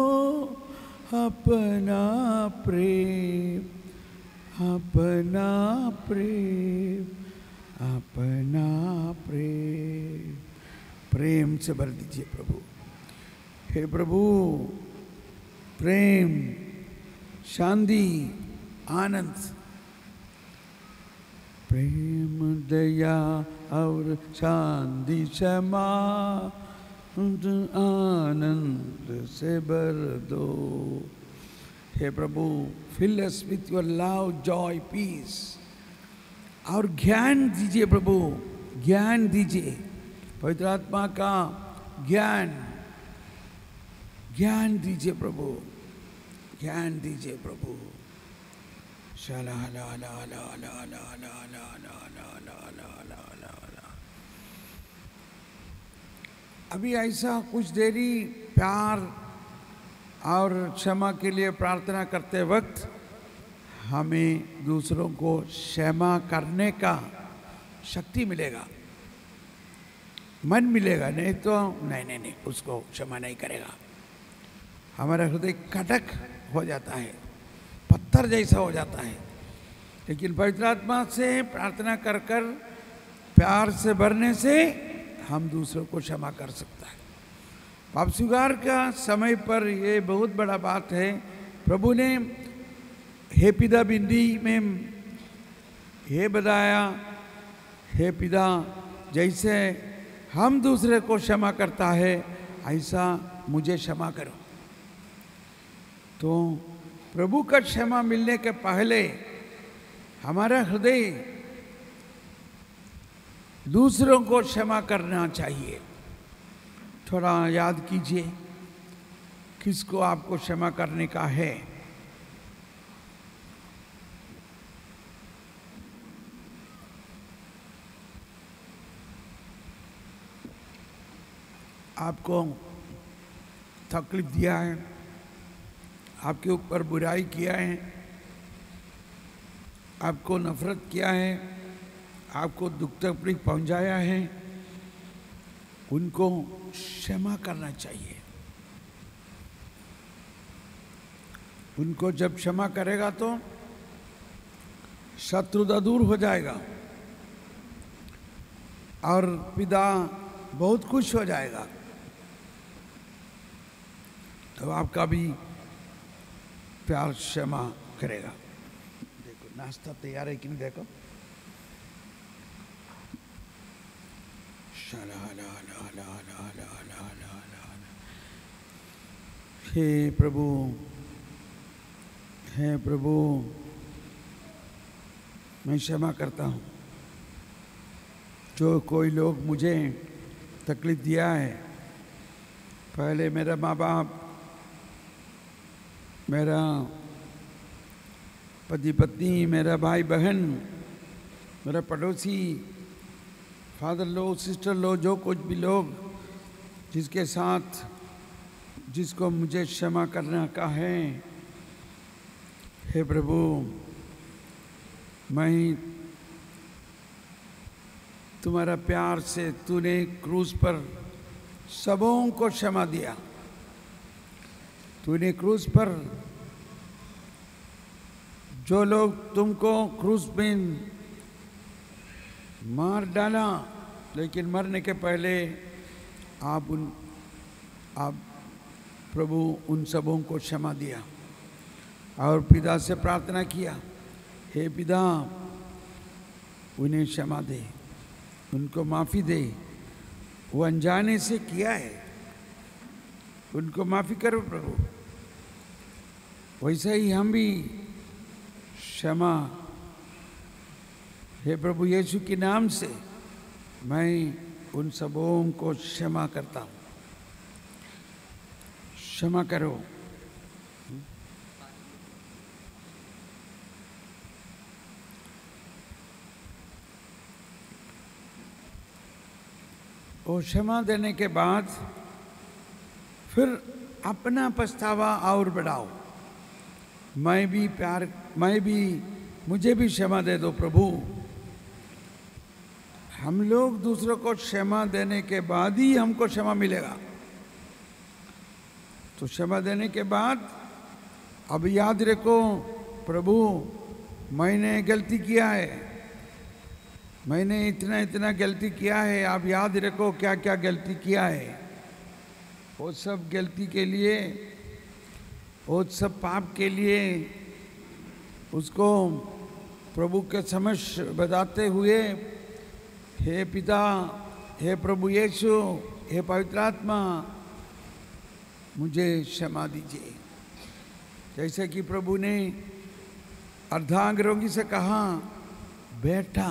अपना प्रेम, अपना प्रेम, अपना प्रेम। प्रेम से भर दीजिए प्रभु। हे प्रभु, प्रेम, शांति, आनंद, प्रेम, दया और शांति, क्षमा, आनंद से भर दो। हे प्रभु, fill us with your love, joy, peace। और ज्ञान दीजिए प्रभु, ज्ञान दीजिए, पवित्र आत्मा का ज्ञान, ज्ञान दीजिए प्रभु, ज्ञान दीजिए प्रभु। शाला ला ला ला ला ला ला ला ला ला ला ला ला ला ला। अभी ऐसा कुछ देरी प्यार और क्षमा के लिए प्रार्थना करते वक्त हमें दूसरों को क्षमा करने का शक्ति मिलेगा, मन मिलेगा। नहीं तो नहीं नहीं नहीं उसको क्षमा नहीं करेगा। हमारा हृदय कटक हो जाता है, पत्थर जैसा हो जाता है। लेकिन पवित्र आत्मा से प्रार्थना कर कर प्यार से भरने से हम दूसरों को क्षमा कर सकता है। पाप स्वीकार का समय पर ये बहुत बड़ा बात है। प्रभु ने हे पिता बिंदी में हे बताया, हे पिता जैसे हम दूसरे को क्षमा करता है ऐसा मुझे क्षमा करो। तो प्रभु का क्षमा मिलने के पहले हमारा हृदय दूसरों को क्षमा करना चाहिए। थोड़ा याद कीजिए किसको आपको क्षमा करने का है। आपको तकलीफ दिया है, आपके ऊपर बुराई किया है, आपको नफरत किया है, आपको दुख तकलीफ पहुंचाया है, उनको क्षमा करना चाहिए। उनको जब क्षमा करेगा तो शत्रुता दूर हो जाएगा और पिता बहुत खुश हो जाएगा। तो आपका भी प्यार क्षमा करेगा। देखो नाश्ता तैयार है कि नहीं, देखो। हे प्रभु, हे प्रभु, मैं क्षमा करता हूँ जो कोई लोग मुझे तकलीफ दिया है। पहले मेरा माँ बाप, मेरा पति पत्नी, मेरा भाई बहन, मेरा पड़ोसी, फादर लो, सिस्टर लो, जो कुछ भी लोग जिसके साथ जिसको मुझे क्षमा करना का है, हे प्रभु मैं तुम्हारा प्यार से तूने क्रूस पर सबों को क्षमा दिया। तूने क्रूस पर जो लोग तुमको क्रूस में मार डाला, लेकिन मरने के पहले आप उन आप प्रभु उन सबों को क्षमा दिया और पिता से प्रार्थना किया, हे पिता उन्हें क्षमा दे, उनको माफ़ी दे, वो अनजाने से किया है, उनको माफ़ी करो प्रभु। वैसे ही हम भी क्षमा, हे प्रभु यीशु के नाम से मैं उन सबों को क्षमा करता हूँ। क्षमा करो। और क्षमा देने के बाद फिर अपना पछतावा और बढ़ाओ। मैं भी प्यार, मैं भी, मुझे भी क्षमा दे दो प्रभु। हम लोग दूसरों को क्षमा देने के बाद ही हमको क्षमा मिलेगा। तो क्षमा देने के बाद अब याद रखो प्रभु मैंने गलती किया है, मैंने इतना इतना गलती किया है, आप याद रखो क्या क्या गलती किया है। वो सब गलती के लिए, वो सब पाप के लिए उसको प्रभु के समक्ष बताते हुए, हे पिता, हे प्रभु यीशु, हे पवित्र आत्मा मुझे क्षमा दीजिए। जैसे कि प्रभु ने अर्धांग रोगी से कहा, बेटा,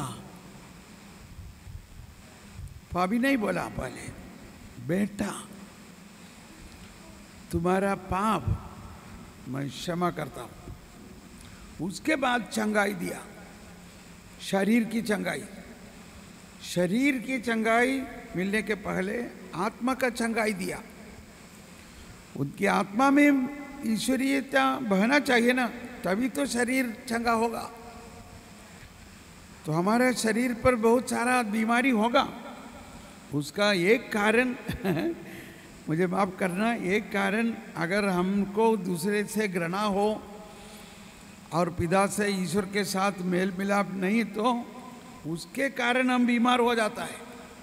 पापी नहीं बोला पहले, बेटा तुम्हारा पाप मैं क्षमा करता हूँ। उसके बाद चंगाई दिया, शरीर की चंगाई। शरीर की चंगाई मिलने के पहले आत्मा का चंगाई दिया। उनकी आत्मा में ईश्वरीयता बहना चाहिए ना, तभी तो शरीर चंगा होगा। तो हमारे शरीर पर बहुत सारा बीमारी होगा। उसका एक कारण मुझे माफ करना, एक कारण अगर हमको दूसरे से घृणा हो और पिता से ईश्वर के साथ मेल मिलाप नहीं तो उसके कारण हम बीमार हो जाता है।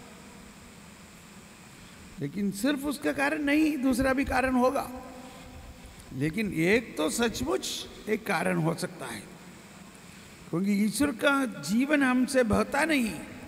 लेकिन सिर्फ उसका कारण नहीं, दूसरा भी कारण होगा, लेकिन एक तो सचमुच एक कारण हो सकता है, क्योंकि ईश्वर का जीवन हमसे बहता नहीं।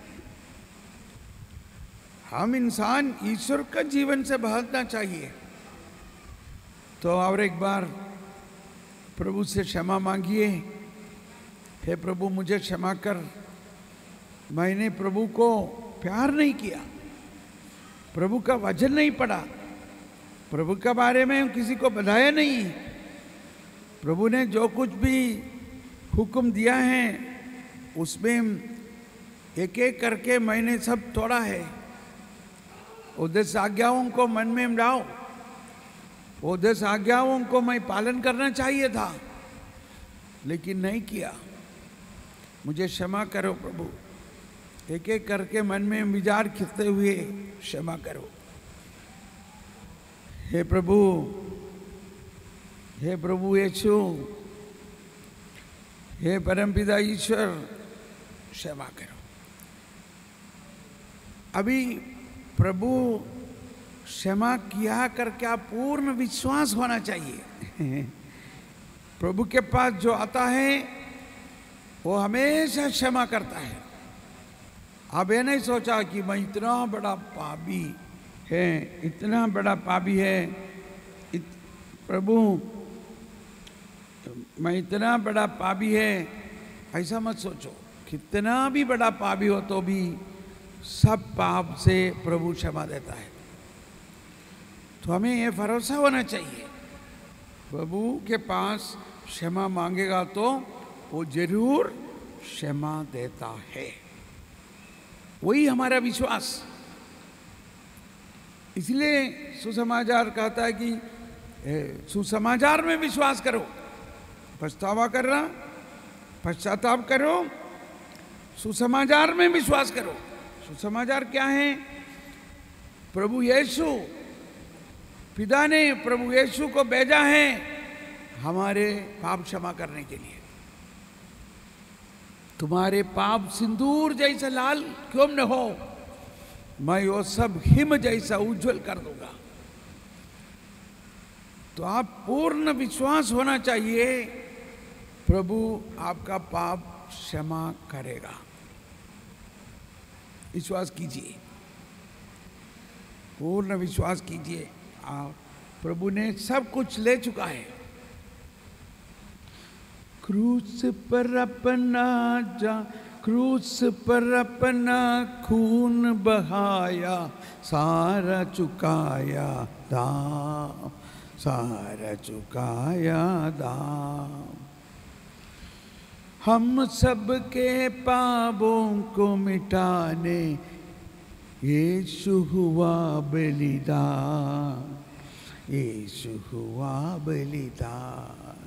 हम इंसान ईश्वर का जीवन से बहना चाहिए। तो और एक बार प्रभु से क्षमा मांगिए, हे प्रभु मुझे क्षमा कर, मैंने प्रभु को प्यार नहीं किया, प्रभु का वचन नहीं पढ़ा, प्रभु के बारे में किसी को बताया नहीं, प्रभु ने जो कुछ भी हुक्म दिया है उसमें एक एक करके मैंने सब तोड़ा है। वो दस आज्ञाओं को मन में लाओ, वो दस आज्ञाओं को मैं पालन करना चाहिए था, लेकिन नहीं किया, मुझे क्षमा करो प्रभु। एक एक करके मन में विचार खिंचते हुए क्षमा करो। हे प्रभु, हे प्रभु यीशु, हे परमपिता ईश्वर, क्षमा करो। अभी प्रभु क्षमा किया करके आप पूर्ण विश्वास होना चाहिए। प्रभु के पास जो आता है वो हमेशा क्षमा करता है। आप ये नहीं सोचा कि मैं इतना बड़ा पापी है, इतना बड़ा पापी है, इत, प्रभु मैं इतना बड़ा पापी है, ऐसा मत सोचो। कितना भी बड़ा पापी हो तो भी सब पाप से प्रभु क्षमा देता है। तो हमें ये भरोसा होना चाहिए, प्रभु के पास क्षमा मांगेगा तो वो जरूर क्षमा देता है। वही हमारा विश्वास। इसलिए सुसमाचार कहता है कि सुसमाचार में विश्वास करो, पछतावा करना, पश्चाताप करो, सुसमाचार में विश्वास करो। सुसमाचार क्या है? प्रभु यीशु, पिता ने प्रभु यीशु को भेजा है हमारे पाप क्षमा करने के लिए। तुम्हारे पाप सिंदूर जैसा लाल क्यों न हो, मैं वो सब हिम जैसा उज्जवल कर दूंगा। तो आप पूर्ण विश्वास होना चाहिए, प्रभु आपका पाप क्षमा करेगा। विश्वास कीजिए, पूर्ण विश्वास कीजिए। आप प्रभु ने सब कुछ ले चुका है। क्रूस पर अपना जा क्रूस पर अपना खून बहाया, सारा चुकाया दाम, सारा चुकाया दाम। हम सब के पापों को मिटाने यीशु हुआ बलिदान, यीशु हुआ बलिदान।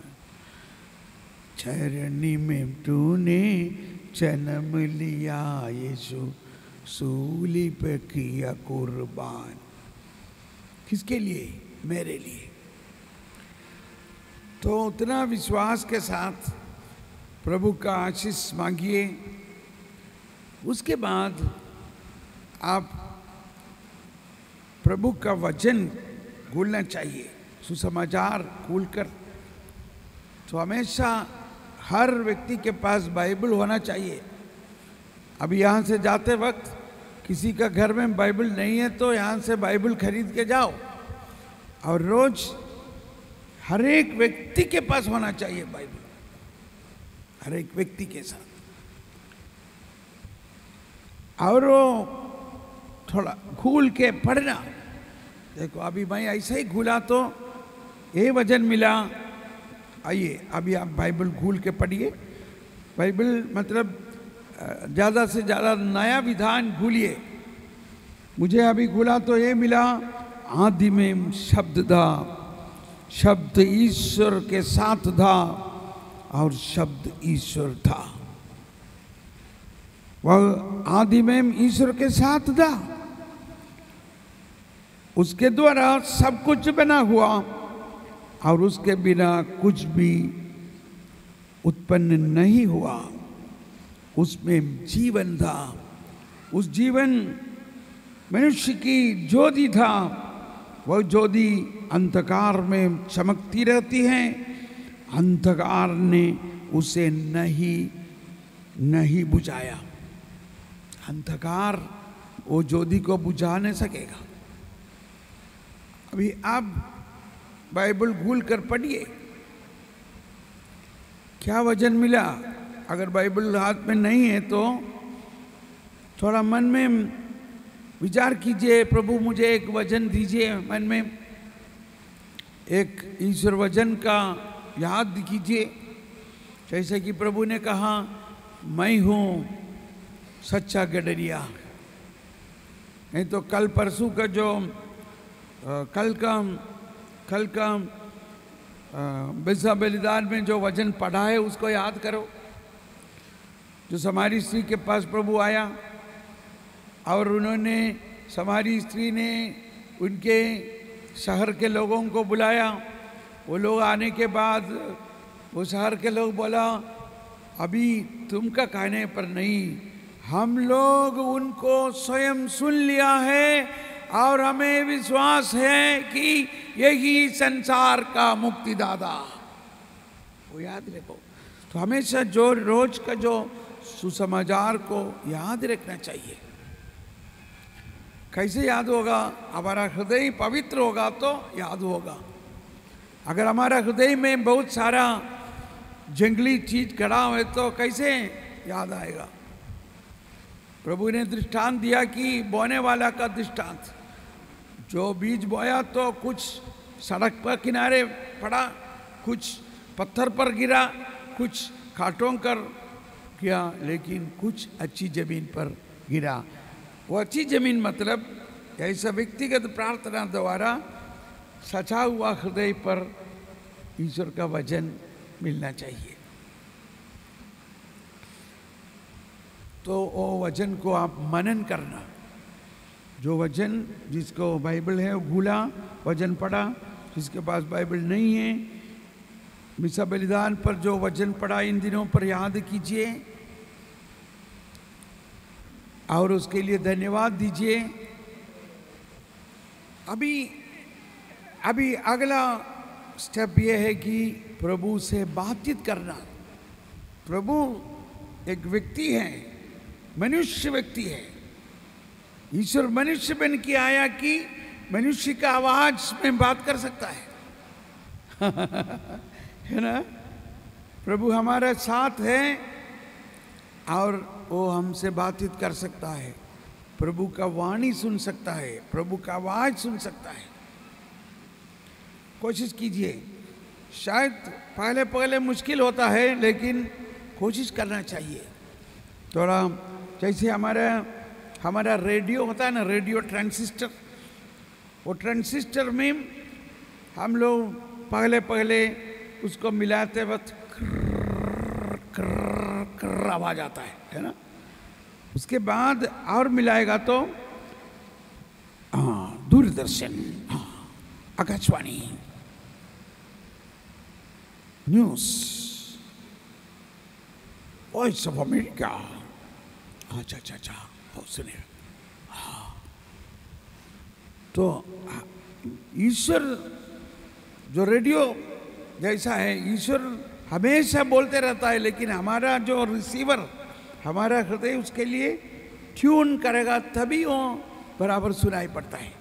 चरनी में तूने जन्म लिया यीशु, सूली पे किया कुर्बान। किसके लिए? मेरे लिए। तो उतना विश्वास के साथ प्रभु का आशीष मांगिए। उसके बाद आप प्रभु का वचन खोलना चाहिए, सुसमाचार खोलकर। तो हमेशा हर व्यक्ति के पास बाइबल होना चाहिए। अभी यहाँ से जाते वक्त किसी का घर में बाइबल नहीं है तो यहाँ से बाइबल खरीद के जाओ, और रोज हर एक व्यक्ति के पास होना चाहिए बाइबल, हर एक व्यक्ति के साथ। और वो थोड़ा घूल के पढ़ना। देखो अभी मैं ऐसे ही घूला तो ये वचन मिला। आइए अभी आप बाइबल घूल के पढ़िए। बाइबल मतलब ज़्यादा से ज़्यादा नया विधान घूलिए। मुझे अभी घूला तो ये मिला, आदि में शब्द था, शब्द ईश्वर के साथ था और शब्द ईश्वर था। वह आदि में ईश्वर के साथ था, उसके द्वारा सब कुछ बना हुआ और उसके बिना कुछ भी उत्पन्न नहीं हुआ, उसमें जीवन था, उस जीवन मनुष्य की ज्योति था, वह ज्योति अंधकार में चमकती रहती है, अंधकार ने उसे नहीं नहीं बुझाया। अंधकार वो ज्योति को बुझा नहीं सकेगा। अभी आप बाइबल भूल कर पढ़िए, क्या वचन मिला। अगर बाइबल हाथ में नहीं है तो थोड़ा मन में विचार कीजिए, प्रभु मुझे एक वचन दीजिए, मन में एक ईश्वर वचन का याद कीजिए। जैसे कि प्रभु ने कहा, मैं हूँ सच्चा गडरिया। नहीं तो कल परसों का जो आ, कल का कल का बिरसा बलिदान में जो वचन पढ़ा है उसको याद करो। जो समारी स्त्री के पास प्रभु आया और उन्होंने, समारी स्त्री ने उनके शहर के लोगों को बुलाया। वो लोग आने के बाद वो शहर के लोग बोला, अभी तुम का कहने पर नहीं, हम लोग उनको स्वयं सुन लिया है और हमें विश्वास है कि यही संसार का मुक्तिदाता। वो याद रखो। तो हमेशा जो रोज का जो सुसमाचार को याद रखना चाहिए। कैसे याद होगा? हमारा हृदय पवित्र होगा तो याद होगा। अगर हमारा हृदय में बहुत सारा जंगली चीज खड़ा है तो कैसे याद आएगा? प्रभु ने दृष्टांत दिया कि बोने वाला का दृष्टांत। जो बीज बोया तो कुछ सड़क पर किनारे पड़ा, कुछ पत्थर पर गिरा, कुछ कांटों कर किया, लेकिन कुछ अच्छी जमीन पर गिरा। वो अच्छी जमीन मतलब ऐसा व्यक्तिगत प्रार्थना द्वारा सचा हुआ हृदय पर ईश्वर का वचन मिलना चाहिए। तो वो वचन को आप मनन करना। जो वचन जिसको बाइबल है वो भूला, वचन पढ़ा। जिसके पास बाइबल नहीं है, बिरसा बलिदान पर जो वचन पढ़ा इन दिनों पर याद कीजिए और उसके लिए धन्यवाद दीजिए। अभी अभी अगला स्टेप ये है कि प्रभु से बातचीत करना। प्रभु एक व्यक्ति है, मनुष्य व्यक्ति है। ईश्वर मनुष्य बन के आया कि मनुष्य का आवाज में बात कर सकता है है ना? प्रभु हमारे साथ है और वो हमसे बातचीत कर सकता है। प्रभु का वाणी सुन सकता है, प्रभु का आवाज सुन सकता है। कोशिश कीजिए। शायद पहले पहले मुश्किल होता है, लेकिन कोशिश करना चाहिए। थोड़ा जैसे हमारा हमारा रेडियो होता है ना, रेडियो ट्रांसिस्टर। वो ट्रांसिस्टर में हम लोग पहले पहले उसको मिलाते वक्त आवाज आता है, है ना? उसके बाद और मिलाएगा तो हाँ, दूरदर्शन, हाँ, Akashvani, news, voice of America. अच्छा अच्छा अच्छा, हो सुने। हाँ, तो ईश्वर जो रेडियो जैसा है, ईश्वर हमेशा बोलते रहता है, लेकिन हमारा जो रिसीवर, हमारा हृदय उसके लिए ट्यून करेगा, तभी वो बराबर सुनाई पड़ता है।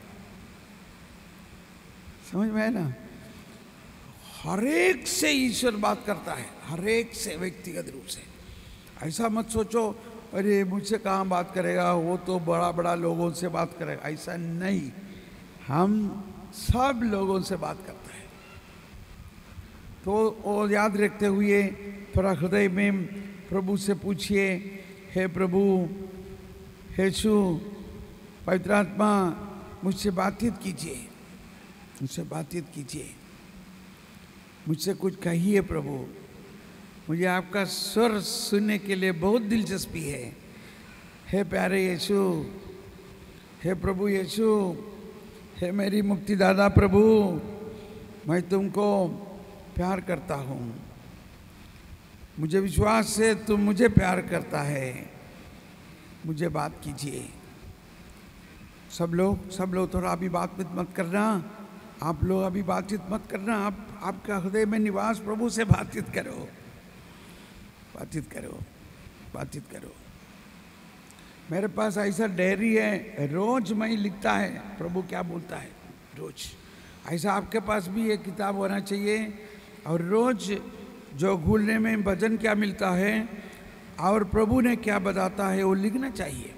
समझ में है ना? हर एक से ईश्वर बात करता है, हर एक से व्यक्तिगत रूप से। ऐसा मत सोचो अरे मुझसे कहाँ बात करेगा, वो तो बड़ा बड़ा लोगों से बात करेगा। ऐसा नहीं, हम सब लोगों से बात करता है। तो वो याद रखते हुए थोड़ा हृदय में प्रभु से पूछिए, हे प्रभु, हे यीशु, पवित्र आत्मा, मुझसे बातचीत कीजिए, मुझसे बातचीत कीजिए, मुझसे कुछ कहिए प्रभु। मुझे आपका स्वर सुनने के लिए बहुत दिलचस्पी है। हे प्यारे यीशु, हे प्रभु यीशु, हे मेरी मुक्तिदाता प्रभु, मैं तुमको प्यार करता हूँ। मुझे विश्वास है तुम मुझे प्यार करता है, मुझे बात कीजिए। सब लोग सब लोग थोड़ा अभी बातचीत मत करना, आप लोग अभी बातचीत मत करना, आप आपका हृदय में निवास प्रभु से बातचीत करो, बातचीत करो, बातचीत करो। मेरे पास ऐसा डायरी है, रोज मैं लिखता है प्रभु क्या बोलता है, रोज। ऐसा आपके पास भी एक किताब होना चाहिए, और रोज जो घूलने में भजन क्या मिलता है और प्रभु ने क्या बताता है वो लिखना चाहिए।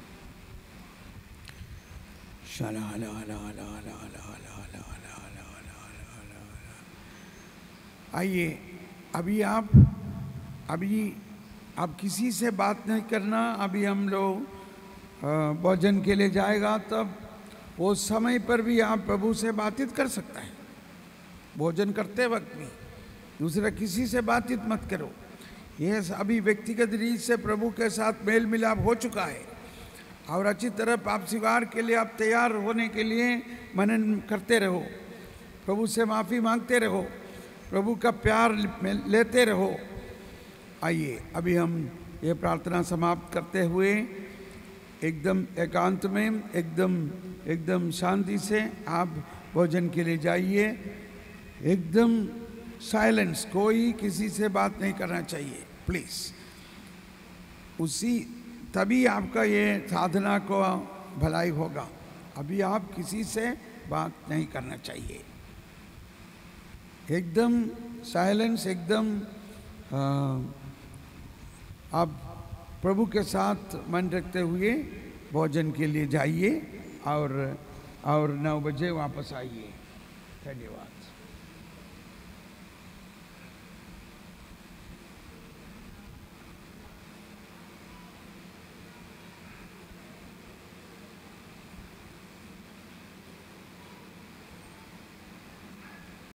आइए अभी आप अभी आप किसी से बात नहीं करना। अभी हम लोग भोजन के लिए जाएगा, तब वो समय पर भी आप प्रभु से बातचीत कर सकता है। भोजन करते वक्त भी दूसरा किसी से बातचीत मत करो। ये अभी व्यक्तिगत रीत से प्रभु के साथ मेल मिलाप हो चुका है, और अच्छी तरह पाप स्वीकार के लिए आप तैयार होने के लिए मनन करते रहो, प्रभु से माफ़ी मांगते रहो, प्रभु का प्यार लेते रहो। आइए अभी हम ये प्रार्थना समाप्त करते हुए एकदम एकांत में एकदम एकदम शांति से आप भोजन के लिए जाइए। एकदम साइलेंस, कोई किसी से बात नहीं करना चाहिए प्लीज़। उसी तभी आपका ये साधना को भलाई होगा। अभी आप किसी से बात नहीं करना चाहिए। एकदम साइलेंस, एकदम आप प्रभु के साथ मन रखते हुए भोजन के लिए जाइए और और नौ बजे वापस आइए। धन्यवाद।